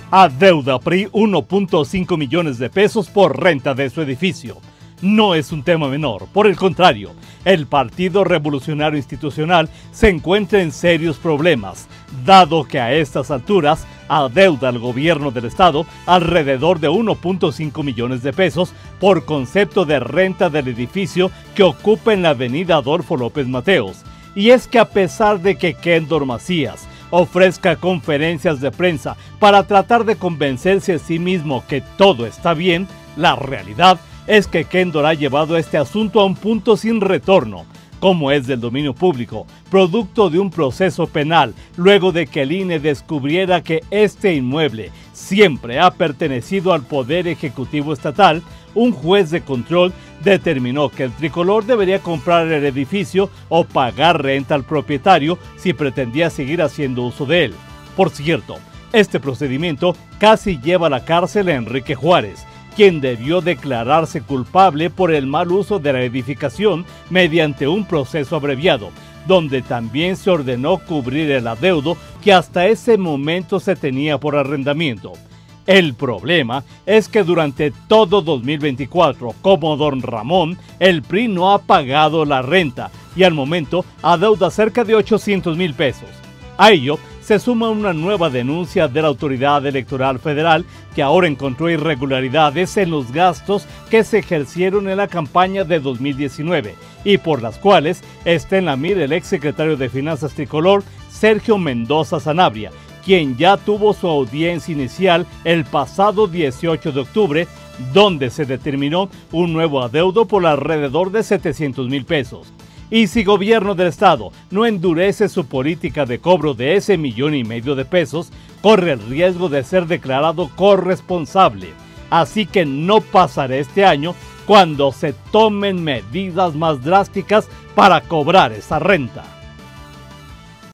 Adeuda PRI 1.5 millones de pesos por renta de su edificio. No es un tema menor, por el contrario, el Partido Revolucionario Institucional se encuentra en serios problemas, dado que a estas alturas adeuda al gobierno del estado alrededor de 1.5 millones de pesos por concepto de renta del edificio que ocupa en la avenida Adolfo López Mateos. Y es que a pesar de que Kendor Macías ofrezca conferencias de prensa para tratar de convencerse a sí mismo que todo está bien, la realidad es que Kendor ha llevado este asunto a un punto sin retorno, como es del dominio público, producto de un proceso penal, luego de que el INE descubriera que este inmueble siempre ha pertenecido al Poder Ejecutivo Estatal. Un juez de control determinó que el tricolor debería comprar el edificio o pagar renta al propietario si pretendía seguir haciendo uso de él. Por cierto, este procedimiento casi lleva a la cárcel a Enrique Juárez, quien debió declararse culpable por el mal uso de la edificación mediante un proceso abreviado, donde también se ordenó cubrir el adeudo que hasta ese momento se tenía por arrendamiento. El problema es que durante todo 2024, como don Ramón, el PRI no ha pagado la renta y al momento adeuda cerca de 800,000 pesos. A ello se suma una nueva denuncia de la Autoridad Electoral Federal que ahora encontró irregularidades en los gastos que se ejercieron en la campaña de 2019 y por las cuales está en la mira el exsecretario de Finanzas tricolor Sergio Mendoza Sanabria, quien ya tuvo su audiencia inicial el pasado 18 de octubre, donde se determinó un nuevo adeudo por alrededor de 700,000 pesos. Y si gobierno del estado no endurece su política de cobro de ese 1,5 millones de pesos, corre el riesgo de ser declarado corresponsable. Así que no pasará este año cuando se tomen medidas más drásticas para cobrar esa renta.